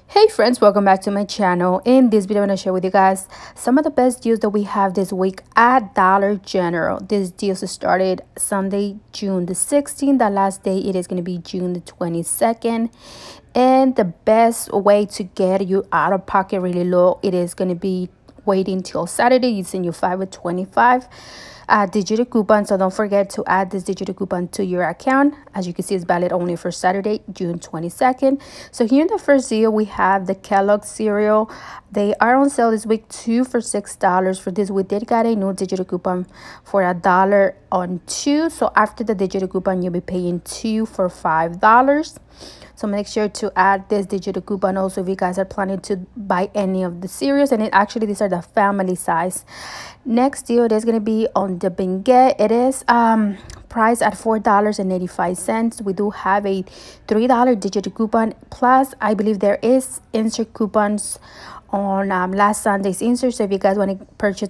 Hey friends, welcome back to my channel. In this video I'm going to share with you guys some of the best deals that we have this week at Dollar General. This deal started Sunday, June the 16th. The last day it is going to be June the 22nd. And the best way to get you out of pocket really low, it is going to be waiting till Saturday using your 5 or 25 digital coupon. So don't forget to add this digital coupon to your account. As you can see, it's valid only for Saturday, June 22nd. So here in the first deal, we have the Kellogg cereal. They are on sale this week, 2 for $6. For this, we did get a new digital coupon for $1 on 2. So after the digital coupon, you'll be paying 2 for $5. So make sure to add this digital coupon also if you guys are planning to buy any of the cereals. And these are the family size. Next deal is going to be on the Bengay. It is priced at $4.85. We do have a $3 digital coupon. Plus, I believe there is insert coupons on last Sunday's insert. So if you guys want to purchase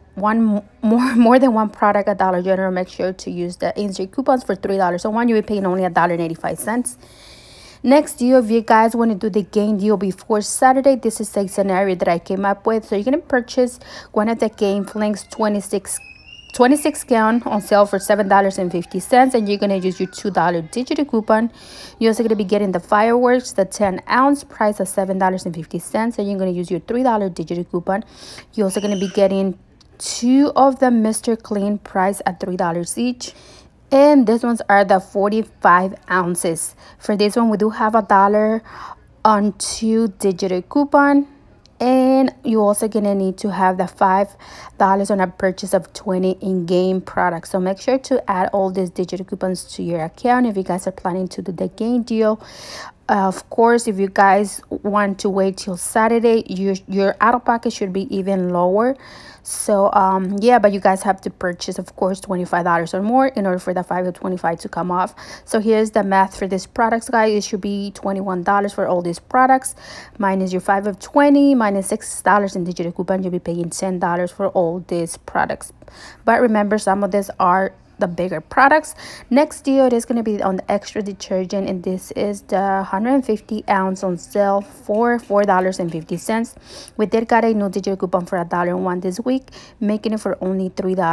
more than one product at Dollar General, make sure to use the insert coupons for $3. So one, you'll be paying only $1.85. Next deal, if you guys want to do the game deal before Saturday, this is a scenario that I came up with. So you're going to purchase one of the Game Flings 26 count on sale for $7.50, and you're going to use your $2 digital coupon. You're also going to be getting the fireworks, the 10-ounce price of $7.50, and you're going to use your $3 digital coupon. You're also going to be getting 2 of the Mr. Clean price at $3 each. And these ones are the 45 ounces. For this one, we do have $1 on 2 digital coupon. And you're also going to need to have the $5 on a purchase of 20 in-game products. So make sure to add all these digital coupons to your account if you guys are planning to do the game deal. Of course, if you guys want to wait till Saturday, your out-of-pocket should be even lower. So yeah, but you guys have to purchase, of course, $25 or more in order for the 5 or 25 to come off. So here's the math for these products, guys. It should be $21 for all these products minus your 5 of 20 minus $6 in digital coupon. You'll be paying $10 for all these products. But remember, some of these are the bigger products. Next deal, it is going to be on the extra detergent, and this is the 150 ounce on sale for $4.50. We did got a new digital coupon for $1.01 this week, making it for only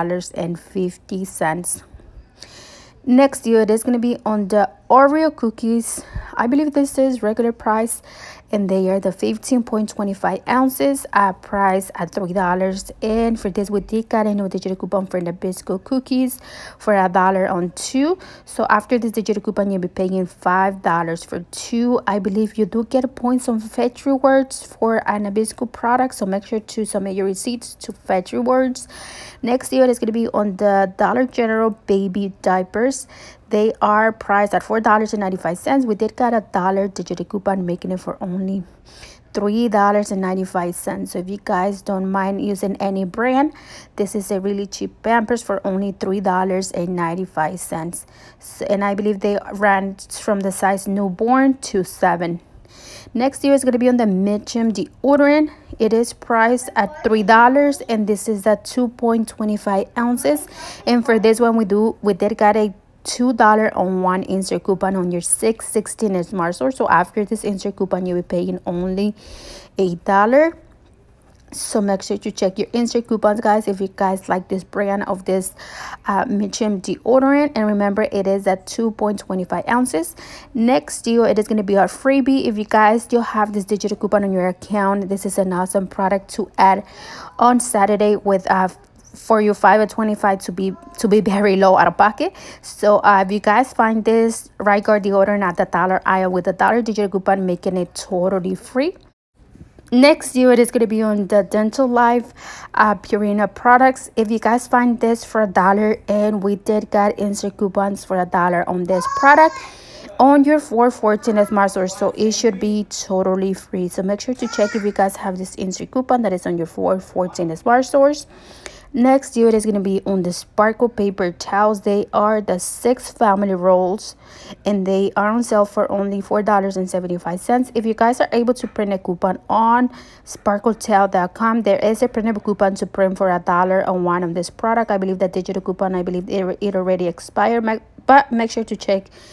$3.50. Next deal, it is going to be on the Oreo cookies. I believe this is regular price, and they are the 15.25 ounces at price at $3. And for this, we did got a new digital coupon for the Nabisco cookies for $1 on 2. So after this digital coupon, you'll be paying $5 for 2. I believe you do get points on Fetch Rewards for a Nabisco product, so make sure to submit your receipts to Fetch Rewards. Next deal is going to be on the Dollar General baby diapers. They are priced at $4.95. We did got $1 digital coupon, making it for only $3.95. So if you guys don't mind using any brand, this is a really cheap Pampers for only $3.95. And I believe they ran from the size newborn to 7. Next year is going to be on the Mitchum deodorant. It is priced at $3, and this is the 2.25 ounces. And for this one, we did got a $2 on 1 insert coupon on your 616 Smart Source. So after this insert coupon, you'll be paying only $8. So make sure to check your insert coupons, guys, if you guys like this brand of this Mitchum deodorant. And remember, it is at 2.25 ounces. Next deal, it is going to be our freebie. If you guys still have this digital coupon on your account, this is an awesome product to add on Saturday with for your 5 or 25 to be very low out of pocket. So if you guys find this Right Guard deodorant at the dollar aisle with a $1 digital coupon, making it totally free. Next deal, it is going to be on the Dental Life Purina products. If you guys find this for $1, and we did get insert coupons for $1 on this product on your 414 Smart Source, so it should be totally free. So make sure to check if you guys have this insert coupon that is on your 414 Smart Source. Next deal is going to be on the Sparkle paper towels. They are the 6 family rolls, and they are on sale for only $4.75. If you guys are able to print a coupon on sparkletowel.com, there is a printable coupon to print for $1 on one of this product. I believe that digital coupon, I believe it already expired, but make sure to check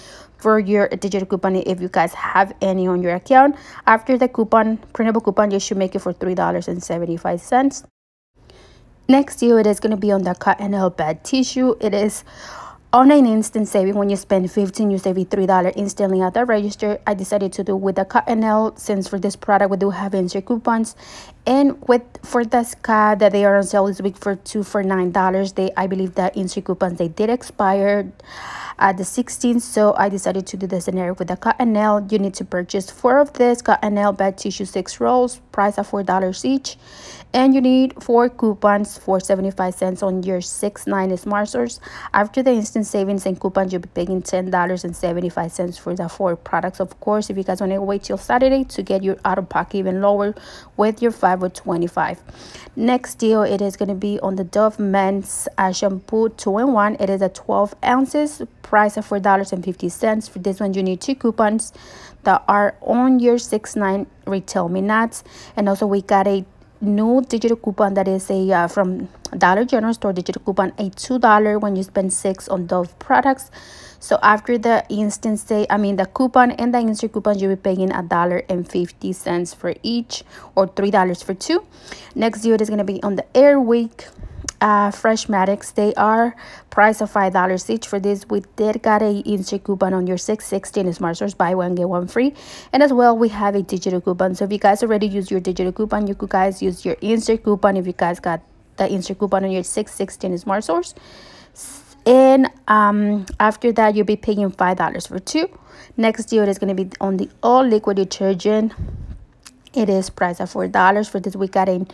for your digital coupon if you guys have any on your account. After the coupon, printable coupon, you should make it for $3.75. Next deal, it is going to be on the Cottonelle bed tissue. It is on an instant saving. When you spend $15, you save $3 instantly at the register. I decided to do with the Cottonelle, since for this product we do have insert coupons, and for the Scott that they are on sale this week for $9. I believe that insert coupons, they did expire at the 16th, so I decided to do the scenario with the Cottonelle. You need to purchase 4 of this Cottonelle bed tissue 6 rolls, price of $4 each, and you need 4 coupons for 75 cents on your 6.9 Smart Source. After the instant savings and coupons, you'll be paying $10.75 for the 4 products. Of course, if you guys want to wait till Saturday to get your out of pocket even lower with your 5 or 25. Next deal, it is going to be on the Dove Men's shampoo 2-in-1. It is a 12 ounces, price of $4.50. For this one, you need 2 coupons that are on your 6.9 Retail Me Nuts. And also we got a new digital coupon that is a from Dollar General store digital coupon, a $2 when you spend 6 on Dove products. So after the instant the coupon and the insert coupons, you'll be paying $1.50 for each, or $3 for 2. Next deal is going to be on the Airwick Freshmatics. They are price of $5 each. For this, we did got a insert coupon on your 616 Smart Source, buy one get one free, and as well we have a digital coupon. So if you guys already use your digital coupon, you could guys use your insert coupon if you guys got the insert coupon on your 616 Smart Source. And after that, you'll be paying $5 for 2. Next deal is going to be on the all liquid detergent. It is priced at $4. For this, we got a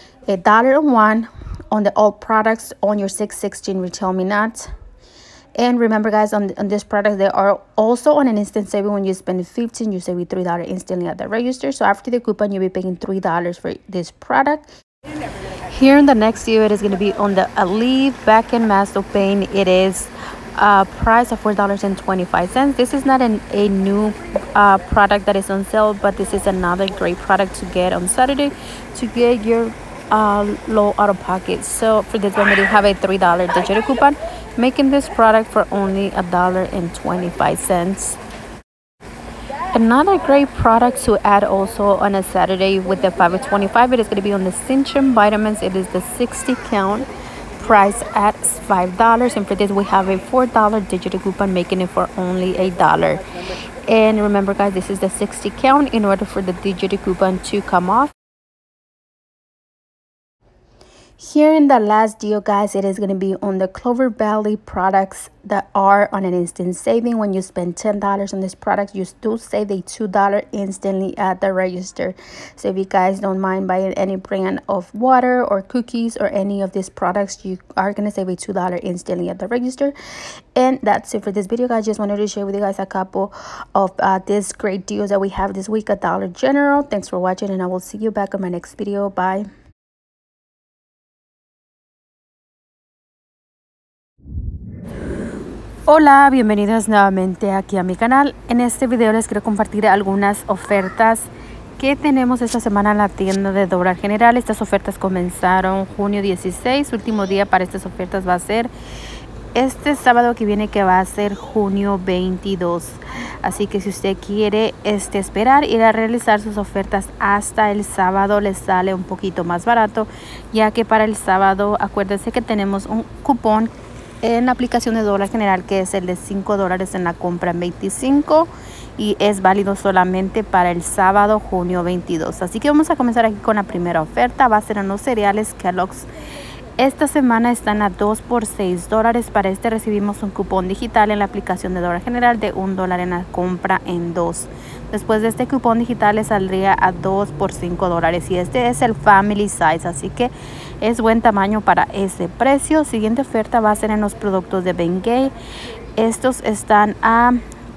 $1 on the all products on your 616 Retail Me Nuts. And remember guys, on this product, they are also on an instant saving. When you spend $15, you save $3 instantly at the register. So after the coupon, you'll be paying $3 for this product. Here in the next deal, it is going to be on the Aleve Back and Mask Pain. It is price of $4.25. This is not a new product that is on sale, but this is another great product to get on Saturday to get your low out of pocket. So for this one, we do have a $3 digital coupon, making this product for only $1.25. Another great product to add also on a Saturday with the 5.25, it is going to be on the Centrum vitamins. It is the 60 count, price at $5. And for this, we have a $4 digital coupon, making it for only $1. And remember guys, this is the 60 count. In order for the digital coupon to come off, here in the last deal guys, it is going to be on the Clover Valley products that are on an instant saving. When you spend $10 on this product, you still save a $2 instantly at the register. So if you guys don't mind buying any brand of water or cookies or any of these products, you are going to save a $2 instantly at the register. And that's it for this video guys. Just wanted to share with you guys a couple of these great deals that we have this week at Dollar General. Thanks for watching, and I will see you back on my next video. Bye. Hola, bienvenidos nuevamente aquí a mi canal. En este video les quiero compartir algunas ofertas que tenemos esta semana en la tienda de Dollar General. Estas ofertas comenzaron junio 16. Último día para estas ofertas va a ser este sábado que viene, que va a ser junio 22. Así que si usted quiere esperar ir a realizar sus ofertas hasta el sábado, les sale un poquito más barato, ya que para el sábado acuérdense que tenemos un cupón en la aplicación de Dollar General, que es el de $5 en la compra en 25, y es válido solamente para el sábado junio 22. Así que vamos a comenzar aquí con la primera oferta. Va a ser en los cereales Kellogg's. Esta semana están a 2 por $6. Para este recibimos un cupón digital en la aplicación de Dollar General de $1 en la compra en 2. Después de este cupón digital le saldría a 2 por $5, y este es el Family Size, así que es buen tamaño para ese precio. Siguiente oferta va a ser en los productos de Bengay. Estos están a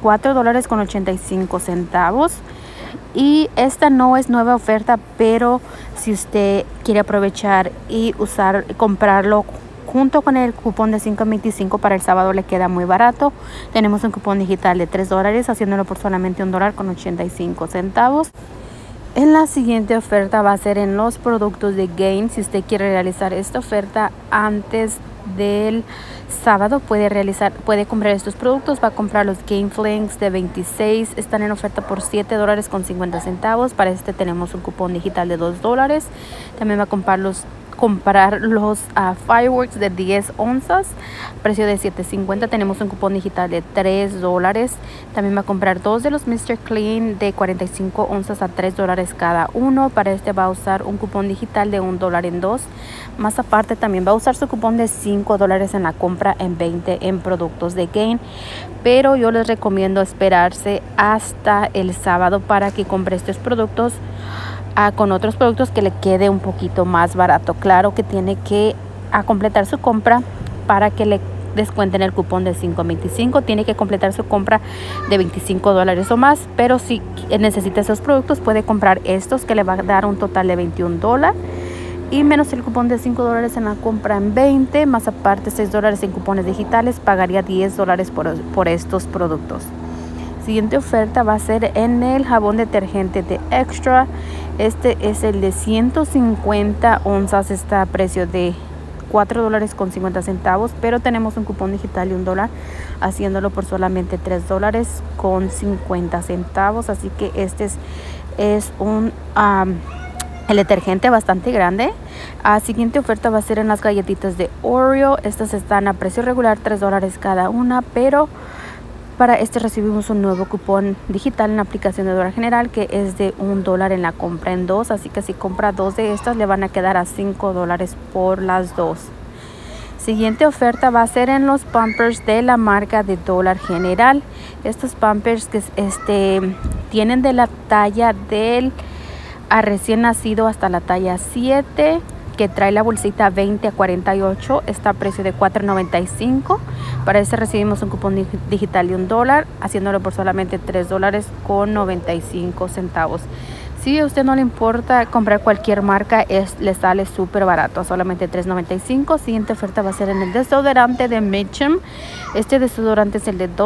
$4.85. Y esta no es nueva oferta, pero si usted quiere aprovechar y comprarlo junto con el cupón de $5.25 para el sábado, le queda muy barato. Tenemos un cupón digital de $3, haciéndolo por solamente $1.85. En la siguiente oferta va a ser en los productos de Gain. Si usted quiere realizar esta oferta antes del sábado puede comprar estos productos. Va a comprar los Game Flings de 26, están en oferta por $7.50. Para este tenemos un cupón digital de $2. También va a comprar los fireworks de 10 onzas, precio de $7.50. tenemos un cupón digital de $3. También va a comprar dos de los Mr. Clean de 45 onzas a $3 cada uno. Para este va a usar un cupón digital de $1 en 2. Más aparte también va a usar su cupón de $5 en la compra en 20 en productos de Gain. Pero yo les recomiendo esperarse hasta el sábado para que compre estos productos con otros productos que le quede un poquito más barato. Claro que tiene que completar su compra para que le descuenten el cupón de $5.25. Tiene que completar su compra de $25 o más, pero si necesita esos productos puede comprar estos que le va a dar un total de $21 y menos el cupón de $5 en la compra en 20, más aparte $6 en cupones digitales. Pagaría $10 por estos productos. Siguiente oferta va a ser en el jabón detergente de Extra. Este es el de 150 onzas, está a precio de $4.50, pero tenemos un cupón digital de $1, haciéndolo por solamente $3.50. Así que este es un el detergente bastante grande. Siguiente oferta va a ser en las galletitas de Oreo. Estas están a precio regular, $3 cada una, pero para este recibimos un nuevo cupón digital en la aplicación de Dollar General que es de $1 en la compra en 2. Así que si compra 2 de estas le van a quedar a $5 por las 2. Siguiente oferta va a ser en los Pampers de la marca de Dollar General. Estos Pampers que tienen de la talla del recién nacido hasta la talla 7, que trae la bolsita 20 a 48, está a precio de $4.95. Para este recibimos un cupón digital de $1, haciéndolo por solamente $3.95. Si a usted no le importa comprar cualquier marca, le sale súper barato, solamente $3.95. Siguiente oferta va a ser en el desodorante de Mitchum. Este desodorante es el de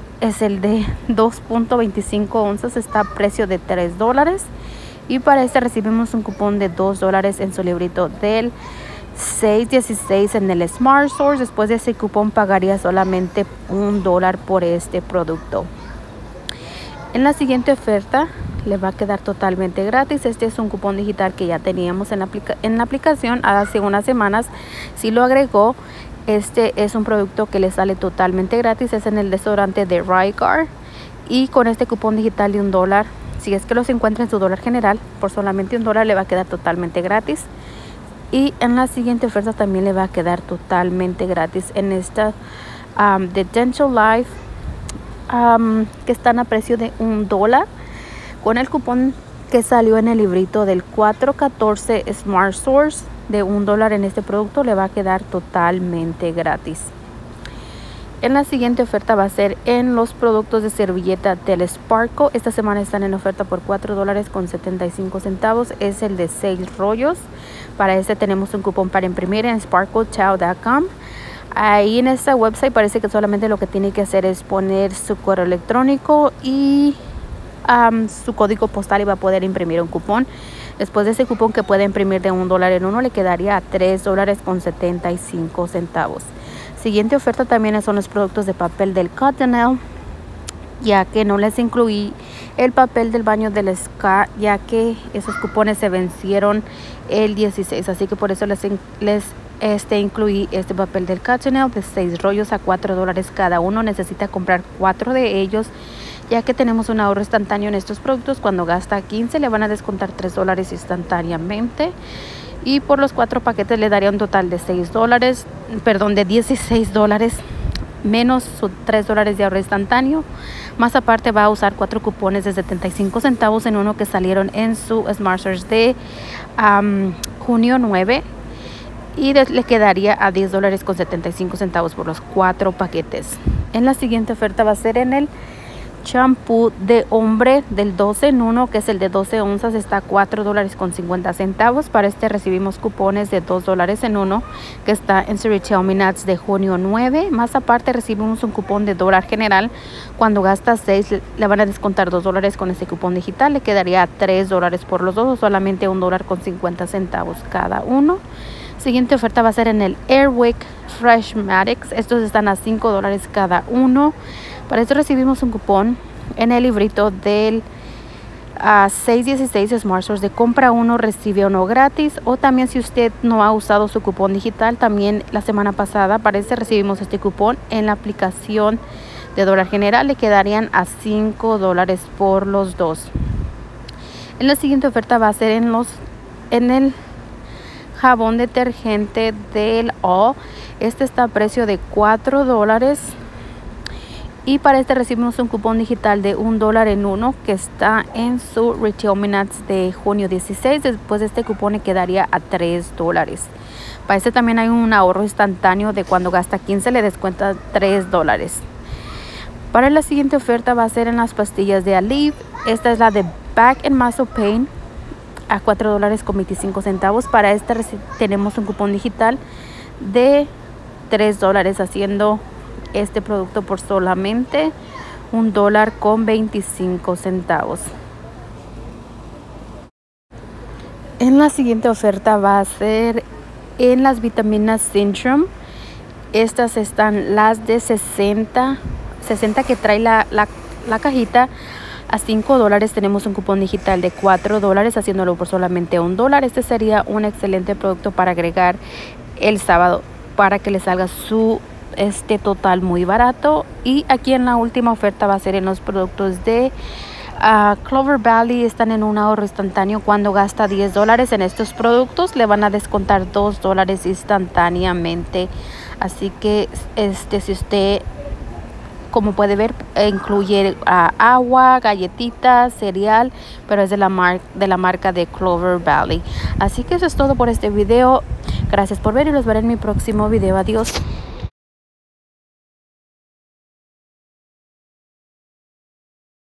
2.25 onzas, está a precio de $3. Y para este recibimos un cupón de $2 en su librito del 616 en el Smart Source. Después de ese cupón pagaría solamente $1 por este producto. En la siguiente oferta le va a quedar totalmente gratis. Este es un cupón digital que ya teníamos en la aplicación hace unas semanas. Si lo agregó, este es un producto que le sale totalmente gratis. Es en el desodorante de Rygar. Y con este cupón digital de $1, si es que los encuentra en su Dollar General, por solamente $1 le va a quedar totalmente gratis. Y en la siguiente oferta también le va a quedar totalmente gratis en esta de Dental Life, que están a precio de $1. Con el cupón que salió en el librito del 414 Smart Source de $1 en este producto, le va a quedar totalmente gratis. En la siguiente oferta va a ser en los productos de servilleta del Sparkle. Esta semana están en oferta por $4.75. Es el de 6 rollos. Para este tenemos un cupón para imprimir en sparklechow.com. Ahí en esta website parece que solamente lo que tiene que hacer es poner su correo electrónico y su código postal y va a poder imprimir un cupón. Después de ese cupón que puede imprimir de $1 en uno, le quedaría a $3.75. Siguiente oferta también son los productos de papel del Cottonelle, ya que no les incluí el papel del baño del Ska, ya que esos cupones se vencieron el 16, así que por eso les incluí este papel del Cottonelle de 6 rollos a $4 cada uno. Necesita comprar 4 de ellos, ya que tenemos un ahorro instantáneo en estos productos. Cuando gasta 15 le van a descontar $3 instantáneamente. Y por los 4 paquetes le daría un total de $16 menos sus $3 de ahorro instantáneo. Más aparte va a usar 4 cupones de 75 centavos en uno que salieron en su Smart Source de junio 9. Y le quedaría a $10.75 por los 4 paquetes. En la siguiente oferta va a ser en el champú de hombre del 12 en 1, que es el de 12 onzas, está a $4.50. Para este recibimos cupones de $2 en 1, que está en su Retail Minutes de junio 9. Más aparte recibimos un cupón de Dollar General. Cuando gasta 6 le van a descontar $2 con ese cupón digital. Le quedaría a $3 por los dos, o solamente $1.50 cada uno. Siguiente oferta va a ser en el Airwick Freshmatics. Estos están a $5 cada uno. Para esto recibimos un cupón en el librito del 616 Smart Source de compra uno recibe uno gratis, o también si usted no ha usado su cupón digital, también la semana pasada parece recibimos este cupón en la aplicación de Dollar General, le quedarían a $5 por los dos. En la siguiente oferta va a ser en el jabón detergente del All. Este está a precio de $4. Y para este recibimos un cupón digital de $1 en uno que está en su Retail Minutes de junio 16. Después de este cupón le quedaría a $3. Para este también hay un ahorro instantáneo de cuando gasta 15 le descuenta $3. Para la siguiente oferta va a ser en las pastillas de Aleve. Esta es la de Back and Muscle Pain a $4.25. Para esta tenemos un cupón digital de $3 haciendo este producto por solamente $1.25. En la siguiente oferta va a ser en las vitaminas Centrum. Estas están las de 60 que trae la cajita a $5. Tenemos un cupón digital de $4 haciéndolo por solamente $1. Este sería un excelente producto para agregar el sábado para que le salga su total muy barato. Y aquí en la última oferta va a ser en los productos de Clover Valley. Están en un ahorro instantáneo. Cuando gasta $10 en estos productos le van a descontar $2 instantáneamente. Así que si usted, como puede ver, incluye agua, galletitas, cereal, pero es de la marca de Clover Valley. Así que eso es todo por este video. Gracias por ver y los veré en mi próximo video. Adiós.